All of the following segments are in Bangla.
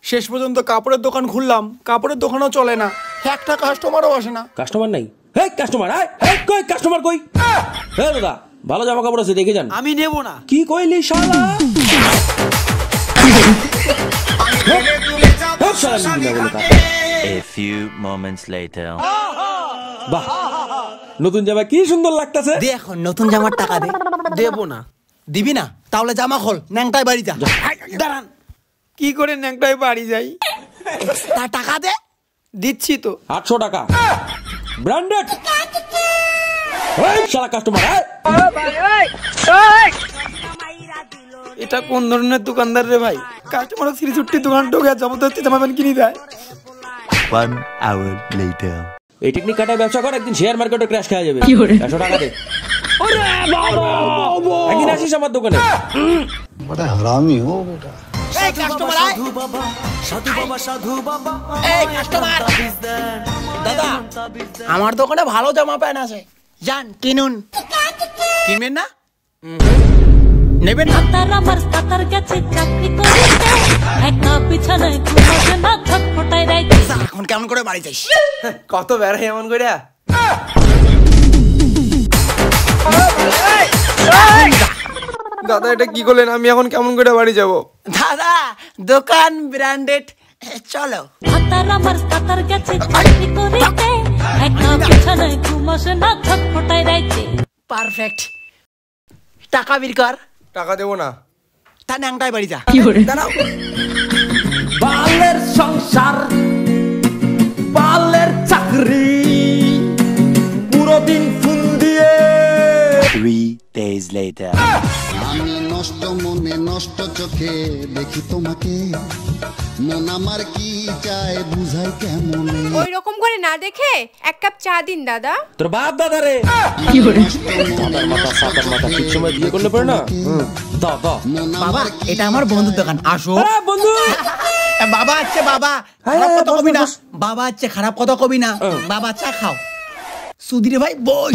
শেষ পর্যন্ত কাপড়ের দোকান খুললাম, কাপড়ের দোকানও চলে না, একটা কাস্টমারও আসে না। কাস্টমার নাই? হেই কাস্টমার, কই কাস্টমার কই? হ্যাঁ দাদা, ভালো জামা কাপড় আছে, দেখে যান। আমি নেব না। কি কইলি শালা? A few moments later. বাহ, নতুন জামা কি সুন্দর লাগতেছে। দে এখন নতুন জামার টাকা দে। দেব না। দিবি না? তাহলে জামা খোল, ন্যাংটায় বাড়ি যা। দাঁড়ান, কি করে ন্যাংটায় বাড়ি যাই? তা টাকা দে। দিচ্ছি তো। 800 টাকা ব্র্যান্ডেড। শালা কাস্টমার। এটা কোন ধরনের দোকানদার রে ভাই? কাস্টমার সিরি ছুট্টি দোকান ঢোকে জবরদস্তি জামা প্যান্ট কিনে দেয়। 1 hour later. এই টেকনিক কাটায় ব্যবসা কর, একদিন শেয়ার মার্কেটে ক্র্যাশ খাওয়া যাবে। 100 টাকা দে। একদিন আসিস আমার দোকানে। বড় হারামি হো বেটা। এই কাস্টমার আয়। সাধু বাবা সাধু বাবা। এই কাস্টমার। দাদা, আমার দোকানে ভালো জামা প্যান্ট আছে, যান কিনুন। কিনবেন না? নেবেন না? তার আমার কাতার গেছে চাকরি করতে, একা বিছানায় ঘুমাবে না, ছটফটায় রাইতে। এখন কেমন করে বাড়ি যাইস? কত বেড়া এমন করে? দাদা এটা কি করলেন? আমি এখন কেমন করে বাড়ি যাব? দাদা, দোকান ব্র্যান্ডেড, চলো। তার আমার কাতার গেছে চাকরি করতে, একা বিছানায় ঘুমাবে না, ছটফটায় রাইতে। পারফেক্ট। টাকা বের কর। টাকা দেবো না। তা ন্যাংটায় বাড়ি যা। দাঁড়াও। বালের সংসার, বালের চাকরি, পুরো দিন ফোন দিয়ে। 3 days later. আমি নষ্ট মনে নষ্ট চোখে দেখি তোমাকে, মন আমার কি চায় বুঝাই কেমনে। ওই রকম করে না দেখে এক কাপ চা দিন দাদা। তোর বাপ দাদা রে। দাদার মাথা সাতার মাথা ঠিক সময় বিয়ে করলে পারে না। দাদা বাবা, এটা আমার বন্ধুর দোকান, আসো। বন্ধু। বাবা আছে, বাবা খারাপ কথা কবি না। বাবা আছে, খারাপ কথা কবি না। বাবা চা খাও। সুধীর ভাই বস।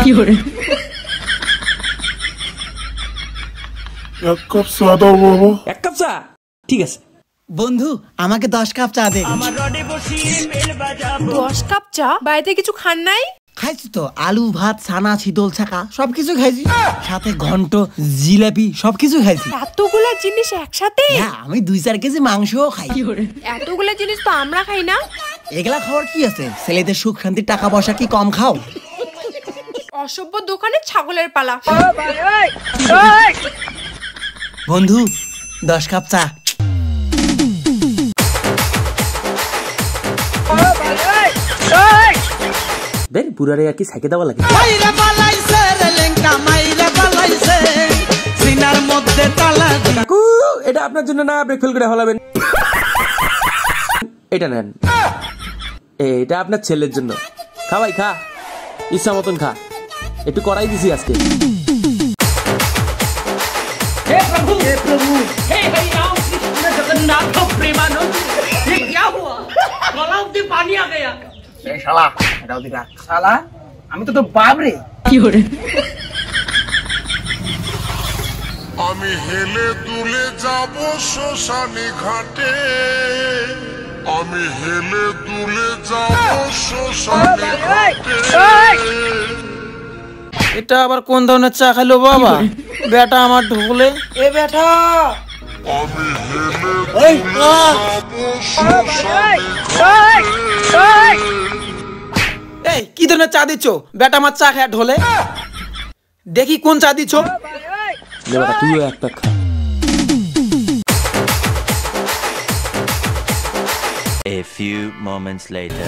এক কাপ চা দাও বাবা। 1 কাপ চা? ঠিক আছে। বন্ধু, আমাকে 10 কাপ চা দে। 10 কাপ চা? বাড়িতে কিছু খান নাই? খাইছি তো, আলু ভাত, ছানা, শীতল ছাকা সবকিছু খাইছি, সাথে ঘন্ট, জিলাপি সবকিছু খাইছি। এতগুলা জিনিস একসাথে? হ্যাঁ, আমি 2-4 কেজি মাংসও খাই। এতগুলা জিনিস তো আমরা খাই না। এগুলা খাওয়ার কি আছে? ছেলেদের সুখ শান্তি টাকা পয়সা কি কম খাও? অসভ্য দোকানে ছাগলের পালা। বন্ধু, 10 কাপ চা। দেখ বুড়ারে কি সাইকে দেওয়া লাগে। মাইরা পালাইছে রে লেঙ্কা, মাইরা পালাইছে সিনার মধ্যে তালা। কাকু, এটা আপনার জন্য না, আপনি ফেল করে হলাবেন। এটা নেন, এটা আপনার ছেলের জন্য। খা ভাই খা, ইচ্ছা মতন খা। একটু করাই দিছি আজকে। হে প্রভু, হে প্রভু, হে হরি রাম কৃষ্ণ জগন্নাথ প্রেমানন্দ। ये क्या हुआ? गलाव में पानी आ गया। এই শালা, এটাও দিরা। শালা, আমি তো বাপ রে। কি করে? আমি হেলে দুলে যাব শ্মশানে ঘাটে, আমি হেলে দুলে যাব শ্মশানে ঘাটে। এটা আবার কোন ধরনের চা খাইলো বাবা? বেটা আমার ঢোলে। এ বেটা, আমি হেলে দুলে যাব শ্মশানে ঘাটে। এই কি ধরনের চা দিচ্ছ? বেটা আমার চা খায় ঢোলে। দেখি কোন চা দিচ্ছ। তুইও একটা খা। A few moments later.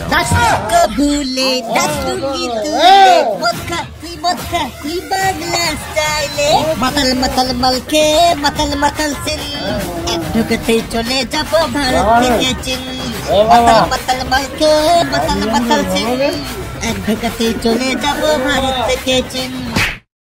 মাতাল মাতাল মালকে মাতাল মাতাল সিল, এক ঢুকতেই চলে যাব ভারত থেকে চীন। মাতাল মাতাল মালকে মাতাল মাতাল সিল, এক ঢুকতেই চলে যাব ভারত থেকে চীন।